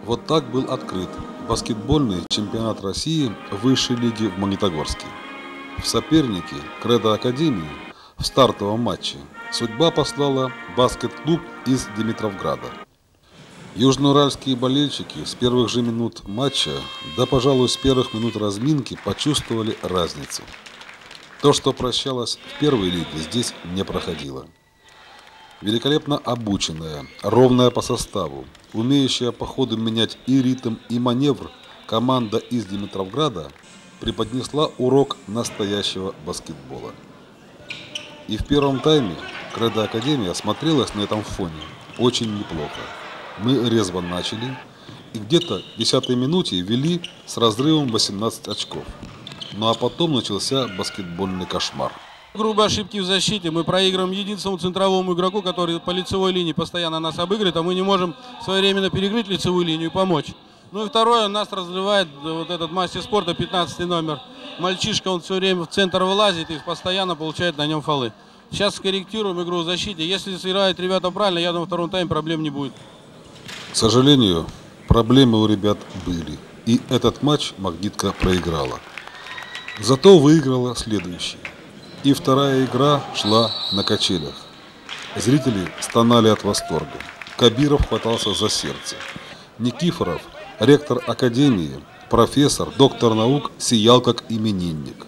Вот так был открыт баскетбольный чемпионат России высшей лиги в Магнитогорске. В соперники Кредо Академии в стартовом матче судьба послала баскет-клуб из Димитровграда. Южноуральские болельщики с первых же минут матча, да, пожалуй, с первых минут разминки почувствовали разницу. То, что прощалось в первой лиге, здесь не проходило. Великолепно обученная, ровная по составу, умеющая по ходу менять и ритм, и маневр, команда из Димитровграда преподнесла урок настоящего баскетбола. И в первом тайме Кредо Академия смотрелась на этом фоне очень неплохо. Мы резво начали и где-то в 10-й минуте вели с разрывом 18 очков. Ну а потом начался баскетбольный кошмар. Грубые ошибки в защите. Мы проигрываем единственному центровому игроку, который по лицевой линии постоянно нас обыгрывает, а мы не можем своевременно перекрыть лицевую линию и помочь. Ну и второе, нас разрывает вот этот мастер спорта, 15 номер. Мальчишка, он все время в центр вылазит и постоянно получает на нем фолы. Сейчас скорректируем игру в защите. Если сыграют ребята правильно, я думаю, во втором тайме проблем не будет. К сожалению, проблемы у ребят были. И этот матч Магнитка проиграла. Зато выиграла следующий. И вторая игра шла на качелях. Зрители стонали от восторга. Кабиров хватался за сердце. Никифоров, ректор академии, профессор, доктор наук, сиял как именинник.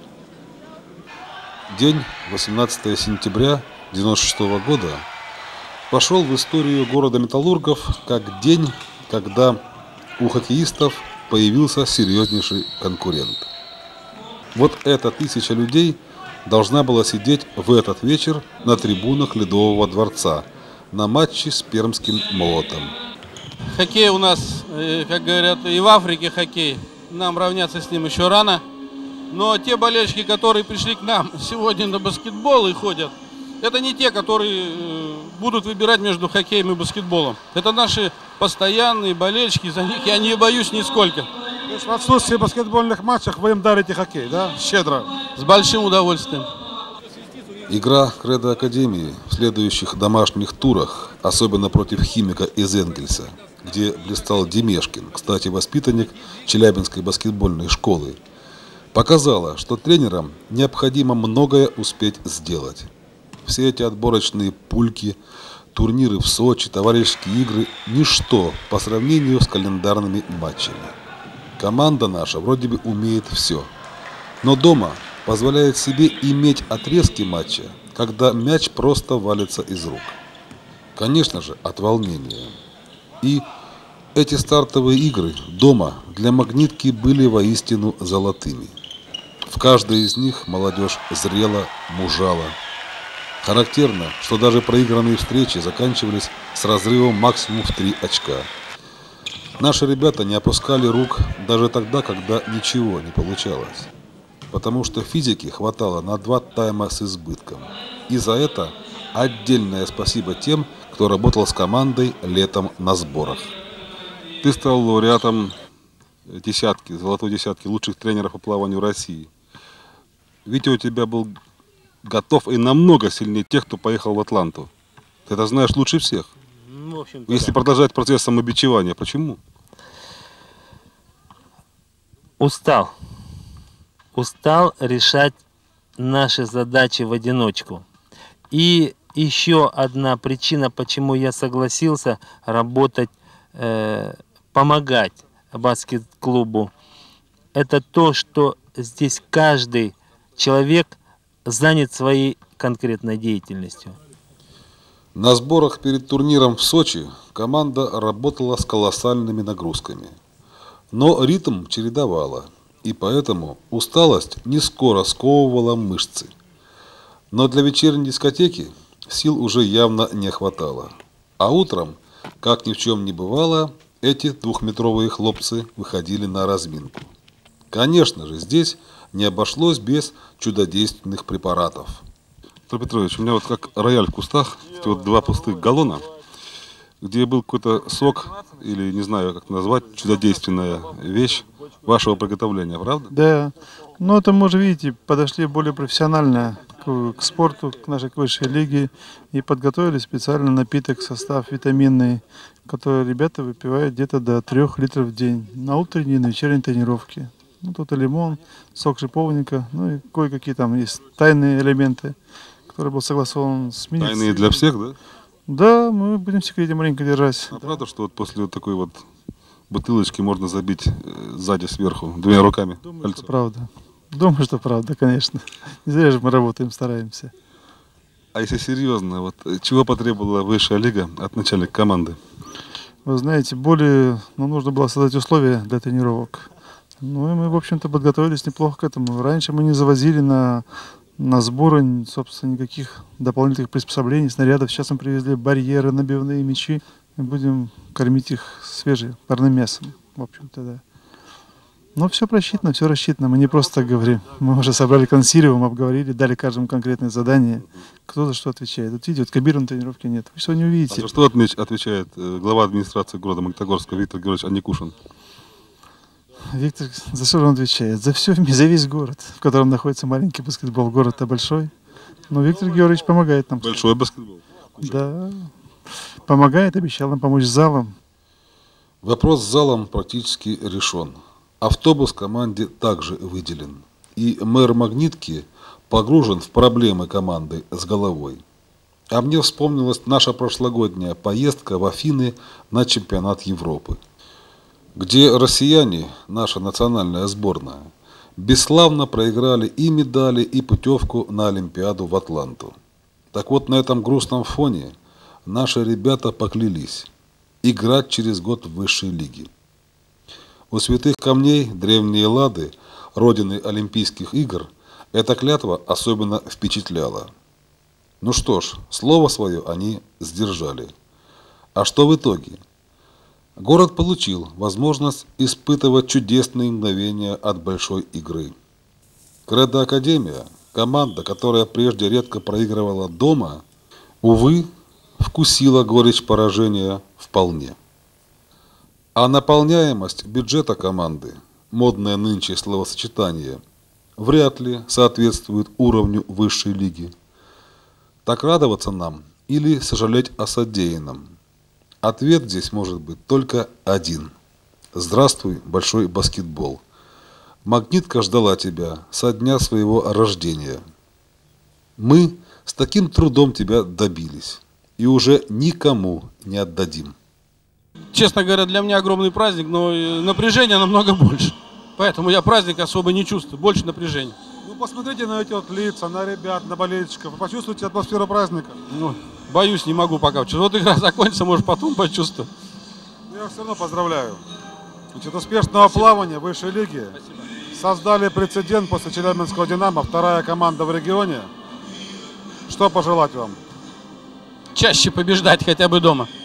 День 18 сентября 1996 года пошел в историю города Металлургов как день, когда у хоккеистов появился серьезнейший конкурент. Вот эта 1000 людей должна была сидеть в этот вечер на трибунах Ледового дворца на матче с пермским Молотом. Хоккей у нас, как говорят, и в Африке хоккей. Нам равняться с ним еще рано. Но те болельщики, которые пришли к нам сегодня на баскетбол и ходят, это не те, которые будут выбирать между хоккеем и баскетболом. Это наши постоянные болельщики, за них я не боюсь нисколько. То есть в отсутствии баскетбольных матчей вы им дарите хоккей, да? Щедро. С большим удовольствием. Игра Кредо Академии в следующих домашних турах, особенно против Химика из Энгельса, где блистал Демешкин, кстати, воспитанник Челябинской баскетбольной школы, показала, что тренерам необходимо многое успеть сделать. Все эти отборочные пульки, турниры в Сочи, товарищеские игры – ничто по сравнению с календарными матчами. Команда наша вроде бы умеет все, но дома позволяет себе иметь отрезки матча, когда мяч просто валится из рук. Конечно же, от волнения. И эти стартовые игры дома для Магнитки были воистину золотыми. В каждой из них молодежь зрела, мужала. Характерно, что даже проигранные встречи заканчивались с разрывом максимум в 3 очка. Наши ребята не опускали рук даже тогда, когда ничего не получалось. Потому что физики хватало на 2 тайма с избытком. И за это отдельное спасибо тем, кто работал с командой летом на сборах. Ты стал лауреатом золотой десятки лучших тренеров по плаванию России. Витя у тебя был готов и намного сильнее тех, кто поехал в Атланту. Ты это знаешь лучше всех. В общем, Если продолжать процесс самобичевания, почему? Устал решать наши задачи в одиночку. И еще одна причина, почему я согласился работать, помогать баскет-клубу, это то, что здесь каждый человек занят своей конкретной деятельностью. На сборах перед турниром в Сочи команда работала с колоссальными нагрузками. Но ритм чередовала, и поэтому усталость не скоро сковывала мышцы. Но для вечерней дискотеки сил уже явно не хватало. А утром, как ни в чем не бывало, эти 2-метровые хлопцы выходили на разминку. Конечно же, здесь не обошлось без чудодейственных препаратов. Петр Петрович, у меня вот как рояль в кустах, эти вот 2 пустых галлона, где был какой-то сок, или не знаю, как назвать, чудодейственная вещь вашего приготовления, правда? Да. Ну это мы уже, видите, подошли более профессионально к к спорту, к нашей высшей лиге. И подготовили специальный напиток, состав витаминный, который ребята выпивают где-то до 3 литров в день на утренней и на вечерней тренировке. Ну, тут и лимон, сок шиповника, ну и кое-какие там есть тайные элементы, которые был согласован с медициной. Тайные для всех, да? Да, мы будем в секрете маленько держать. А правда, что вот после вот такой вот бутылочки можно забить сзади сверху 2 руками? Думаю, кольцо? что правда. Думаю, что правда, конечно. Не зря же мы работаем, стараемся. А если серьезно, вот чего потребовала высшая лига от начальника команды? Вы знаете, нужно было создать условия для тренировок. Ну и мы, в общем-то, подготовились неплохо к этому. Раньше мы не завозили на сборы, собственно, никаких дополнительных приспособлений, снарядов. Сейчас мы привезли барьеры, набивные мячи. И будем кормить их свежим парным мясом, в общем-то, да. Но все просчитано, все рассчитано. Мы не просто так говорим. Мы уже собрали консилиум, обговорили, дали каждому конкретное задание. Кто за что отвечает. Вот видите, вот Кабира на тренировке нет. Вы сегодня увидите. А за что отвечает глава администрации города Магнитогорска Виктор Георгиевич Аникушин? Виктор, за что он отвечает? За все, за весь город, в котором находится маленький баскетбол. Город-то большой. Но Виктор Георгиевич помогает нам. Большой баскетбол. Да. Помогает, обещал нам помочь с залом. Вопрос с залом практически решен. Автобус команде также выделен. И мэр Магнитки погружен в проблемы команды с головой. А мне вспомнилась наша прошлогодняя поездка в Афины на чемпионат Европы, где россияне, наша национальная сборная, бесславно проиграли и медали, и путевку на Олимпиаду в Атланту. Так вот, на этом грустном фоне наши ребята поклялись играть через год в высшей лиге. У Святых Камней, древние Лады, родины Олимпийских игр, эта клятва особенно впечатляла. Ну что ж, слово свое они сдержали. А что в итоге? Город получил возможность испытывать чудесные мгновения от большой игры. Кредо Академия, команда, которая прежде редко проигрывала дома, увы, вкусила горечь поражения вполне. А наполняемость бюджета команды, модное нынче словосочетание, вряд ли соответствует уровню высшей лиги. Так радоваться нам или сожалеть о содеянном? Ответ здесь может быть только один. Здравствуй, большой баскетбол. Магнитка ждала тебя со дня своего рождения. Мы с таким трудом тебя добились и уже никому не отдадим. Честно говоря, для меня огромный праздник, но напряжения намного больше. Поэтому я праздник особо не чувствую, больше напряжения. Ну, посмотрите на эти вот лица, на ребят, на болельщиков. Почувствуйте атмосферу праздника. Ну, боюсь, не могу пока. Вот игра закончится, может, потом почувствую. Я вас все равно поздравляю. Значит, успешного плавания в высшей лиге. Создали прецедент после Челябинского «Динамо», вторая команда в регионе. Что пожелать вам? Чаще побеждать хотя бы дома.